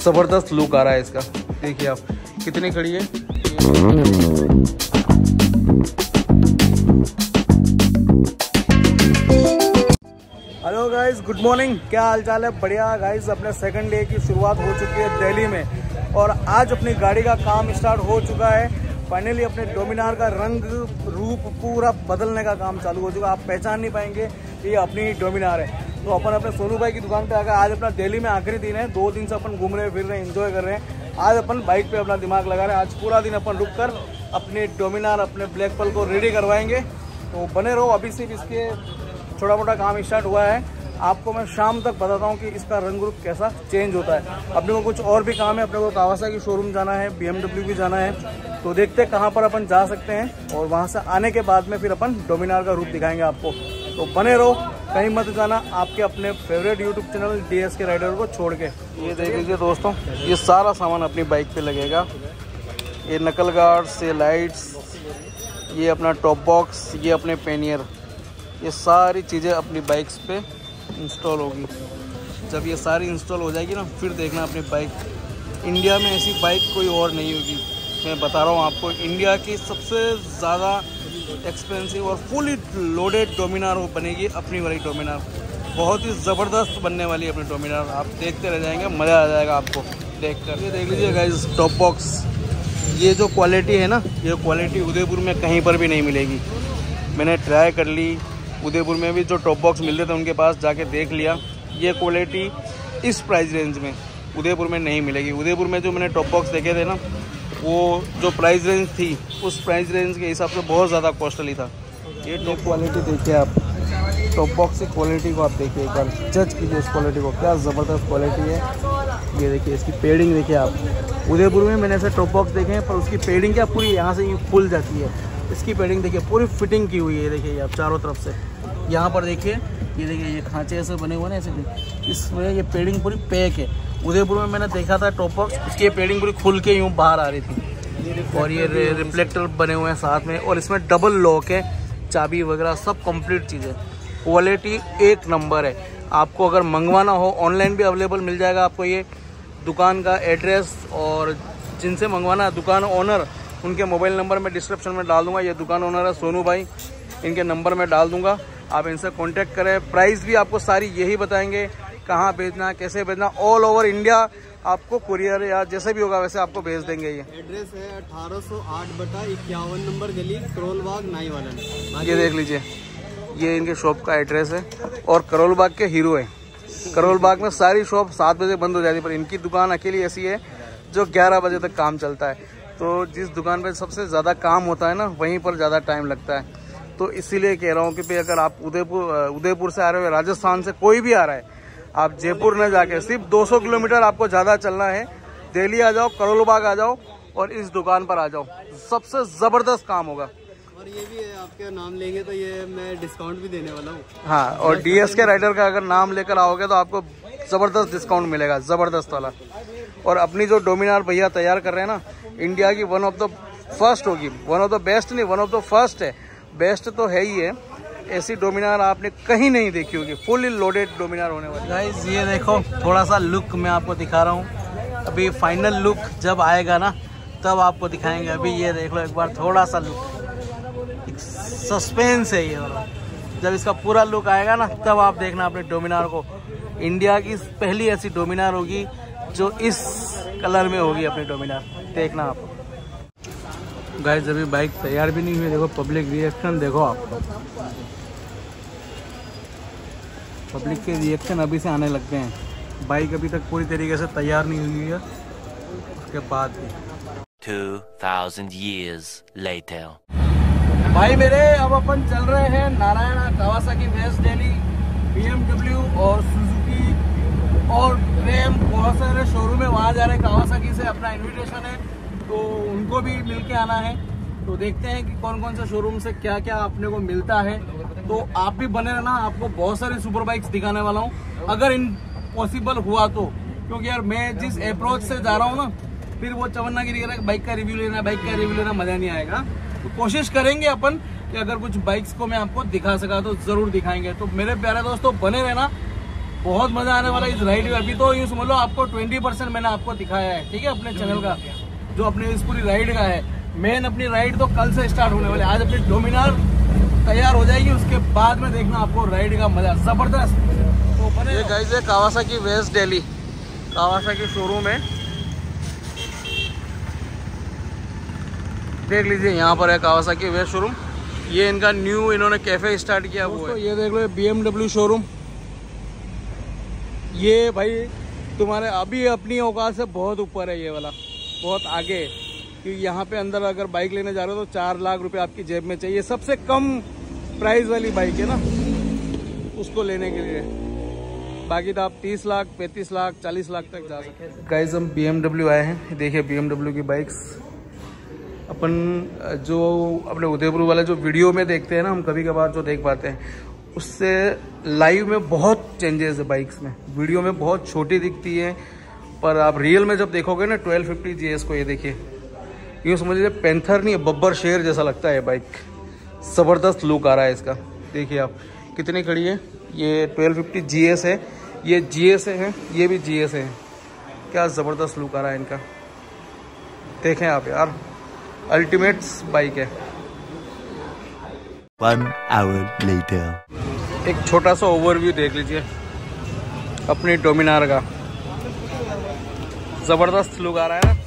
ज़बरदस्त लुक आ रहा है इसका। देखिए आप कितनी खड़ी है। Hello guys, good morning. क्या हाल चाल है? बढ़िया गाइस। अपने सेकंड डे की शुरुआत हो चुकी है दिल्ली में और आज अपनी गाड़ी का काम स्टार्ट हो चुका है। फाइनली अपने डोमिनार का रंग रूप पूरा बदलने का काम चालू हो चुका है। आप पहचान नहीं पाएंगे ये अपनी डोमिनार है। तो अपन अपने सोनू भाई की दुकान पे आकर आज अपना दिल्ली में आखिरी दिन है। 2 दिन से अपन घूम रहे फिर रहे हैं, एंजॉय कर रहे हैं। आज अपन बाइक पे अपना दिमाग लगा रहे हैं। आज पूरा दिन अपन रुक कर अपने डोमिनार, अपने ब्लैक पल को रेडी करवाएंगे। तो बने रहो। अभी सिर्फ इसके छोटा मोटा काम स्टार्ट हुआ है। आपको मैं शाम तक बताता हूँ कि इसका रंग रूप कैसा चेंज होता है। अपने को कुछ और भी काम है। अपने को कावासाकी शोरूम जाना है, BMW भी जाना है। तो देखते हैं कहाँ पर अपन जा सकते हैं और वहाँ से आने के बाद में फिर अपन डोमिनार का रूप दिखाएंगे आपको। तो बने रहो, कहीं मत जाना, आपके अपने favourite YouTube channel DSK rider को छोड़ के। ये देख लीजिए दोस्तों, ये सारा सामान अपनी बाइक पे लगेगा। ये नकल गार्ड्स, ये लाइट्स, ये अपना टॉप बॉक्स, ये अपने पैनियर, ये सारी चीज़ें अपनी बाइक्स पे इंस्टॉल होगी। जब ये सारी इंस्टॉल हो जाएगी ना, फिर देखना अपनी बाइक। इंडिया में ऐसी बाइक कोई और नहीं होगी। मैं बता रहा हूँ आपको, इंडिया की सबसे ज़्यादा एक्सपेंसिव और फुली लोडेड डोमिनार वो बनेगी अपनी वाली डोमिनार। बहुत ही ज़बरदस्त बनने वाली है अपनी डोमिनार। आप देखते रह जाएंगे, मज़ा आ जाएगा आपको देखकर। ये देख लीजिए गाइस, टॉप बॉक्स। ये जो क्वालिटी है ना, ये क्वालिटी उदयपुर में कहीं पर भी नहीं मिलेगी। मैंने ट्राई कर ली, उदयपुर में भी जो टॉप बॉक्स मिलते थे उनके पास जाके देख लिया। ये क्वालिटी इस प्राइस रेंज में उदयपुर में नहीं मिलेगी। उदयपुर में जो मैंने टॉप बॉक्स देखे थे ना, वो जो प्राइस रेंज थी उस प्राइस रेंज के हिसाब से बहुत ज़्यादा कॉस्टली था। ये टॉप क्वालिटी देखिए आप, टॉप बॉक्स की क्वालिटी को आप देखिए, एक बार जज कीजिए उस क्वालिटी को, क्या ज़बरदस्त क्वालिटी है। ये देखिए इसकी पेडिंग देखिए आप। उदयपुर में मैंने ऐसे टॉप बॉक्स देखे हैं पर उसकी पेडिंग क्या पूरी यहाँ से यूँ खुल जाती है। इसकी पेडिंग देखिए पूरी फिटिंग की हुई है। देखिए आप चारों तरफ से यहाँ पर देखिए, ये देखिए ये खांचे ऐसे बने हुए ना ऐसे, इसमें ये पेडिंग पूरी पैक है। उदयपुर में मैंने देखा था टॉप बॉक्स, उसकी ये पेडिंग पूरी खुल के यूँ बाहर आ रही थी। और ये रिफ्लेक्टर बने हुए हैं साथ में, और इसमें डबल लॉक है, चाबी वगैरह सब कंप्लीट चीज़ें। क्वालिटी एक नंबर है। आपको अगर मंगवाना हो ऑनलाइन भी अवेलेबल मिल जाएगा आपको। ये दुकान का एड्रेस और जिनसे मंगवाना है दुकान ओनर, उनके मोबाइल नंबर मैं डिस्क्रिप्शन में डाल दूंगा। ये दुकान ओनर है सोनू भाई, इनके नंबर मैं डाल दूंगा, आप इनसे कांटेक्ट करें। प्राइस भी आपको सारी यही बताएंगे, कहाँ भेजना, कैसे भेजना। ऑल ओवर इंडिया आपको कुरियर या जैसे भी होगा वैसे आपको भेज देंगे। ये एड्रेस है 1808/51 नंबर गली, करोल बाग, नाईवालन। ये देख लीजिए, ये इनके शॉप का एड्रेस है। और करोल बाग के हीरो है। करोल बाग में सारी शॉप 7 बजे बंद हो जाती है, पर इनकी दुकान अकेली ऐसी है जो 11 बजे तक काम चलता है। तो जिस दुकान पे सबसे ज़्यादा काम होता है ना, वहीं पर ज़्यादा टाइम लगता है। तो इसीलिए कह रहा हूँ कि भाई अगर आप उदयपुर से आ रहे हो, राजस्थान से कोई भी आ रहा है, आप जयपुर न जाके सिर्फ 200 किलोमीटर आपको ज़्यादा चलना है, दिल्ली आ जाओ, करोल बाग आ जाओ और इस दुकान पर आ जाओ। सबसे ज़बरदस्त काम होगा। और ये भी है, आपके नाम लेंगे तो ये मैं डिस्काउंट भी देने वाला हूँ। हाँ, और DSK राइडर का अगर नाम लेकर आओगे तो आपको ज़बरदस्त डिस्काउंट मिलेगा, ज़बरदस्त वाला। और अपनी जो डोमिनार भैया तैयार कर रहे हैं ना, इंडिया की वन ऑफ द फर्स्ट होगी। वन ऑफ द बेस्ट नहीं, वन ऑफ द फर्स्ट है। बेस्ट तो है ही है। ऐसी डोमिनार आपने कहीं नहीं देखी होगी, फुली लोडेड डोमिनार होने वाली। गाइस ये देखो, थोड़ा सा लुक मैं आपको दिखा रहा हूँ। अभी फाइनल लुक जब आएगा ना तब आपको दिखाएंगे। अभी ये देख लो एक बार थोड़ा सा लुक, सस्पेंस है ये वाला। जब इसका पूरा लुक आएगा ना तब आप देखना अपने डोमिनार को। इंडिया की पहली ऐसी डोमिनार होगी जो इस कलर में होगी अपनी डोमिनार, देखना आप। गाइस अभी बाइक तैयार भी नहीं हुई, देखो पब्लिक रिएक्शन देखो आप। पब्लिक के रिएक्शन अभी से आने लगते हैं। बाइक अभी तक पूरी तरीके से तैयार नहीं हुई है, उसके बाद भी 2000 years later। भाई मेरे, अब अपन चल रहे हैं Naraina, Kawasaki west Delhi, BMW और सुजुकी और रेम, बहुत सारे शोरूम है, वहाँ जा रहे हैं। कावासाकी से अपना इन्विटेशन है तो उनको भी मिल के आना है। तो देखते हैं कि कौन कौन से शोरूम से क्या क्या अपने को मिलता है। तो आप भी बने रहना, आपको बहुत सारी सुपर बाइक्स दिखाने वाला हूँ अगर इन पॉसिबल हुआ तो। क्योंकि यार मैं जिस अप्रोच से जा रहा हूँ ना, फिर वो चवन्नागिरी बाइक का रिव्यू लेना, बाइक का रिव्यू लेना मजा नहीं आएगा। तो कोशिश करेंगे अपन कि अगर कुछ बाइक्स को मैं आपको दिखा सका तो जरूर दिखाएंगे। तो मेरे प्यारे दोस्तों बने रहना, बहुत मजा आने वाला है इस राइड में। अभी तो यूँ समझ लो आपको 20% मैंने आपको दिखाया है, ठीक है, अपने चैनल का जो अपने इस पूरी राइड का है। मेन अपनी राइड तो कल से स्टार्ट होने वाली है। आज अपनी डोमिनार तैयार हो जाएगी, उसके बाद में देखना आपको राइड का मजा जबरदस्त। तो ये गाइस है Kawasaki west Delhi, Kawasaki showroom है, देख लीजिए यहाँ पर है कावासाकी वेस्ट शोरूम। ये इनका न्यू इन्होंने कैफे स्टार्ट किया वो है। ये देख लो BMW शोरूम। ये भाई तुम्हारे अभी अपनी औकात से बहुत ऊपर है, ये वाला बहुत आगे है, क्योंकि यहाँ पे अंदर अगर बाइक लेने जा रहे हो तो 4 लाख रुपए आपकी जेब में चाहिए। सबसे कम प्राइस वाली बाइक है ना, उसको लेने के लिए। बाकी तो आप 30 लाख 35 लाख 40 लाख तक जा सकते हैं। गाइस हम BMW आए हैं, देखिए BMW की बाइक्स। अपन जो अपने उदयपुर वाला जो वीडियो में देखते हैं ना, हम कभी कभार जो देख पाते हैं, उससे लाइव में बहुत चेंजेस है बाइक्स में। वीडियो में बहुत छोटी दिखती है, पर आप रियल में जब देखोगे ना 1250 GS को, ये देखिए, यूँ समझ लीजिए पैंथर नहीं है, बब्बर शेर जैसा लगता है बाइक। ज़बरदस्त लुक आ रहा है इसका। देखिए आप कितनी खड़ी है, ये 1250 GS है, ये GS है, ये भी GS है। क्या ज़बरदस्त लुक आ रहा है इनका, देखें आप यार, अल्टीमेट बाइक है। 1 hour later. एक छोटा सा ओवरव्यू देख लीजिए अपनी डोमिनार का, ज़बरदस्त लुक आ रहा है ना।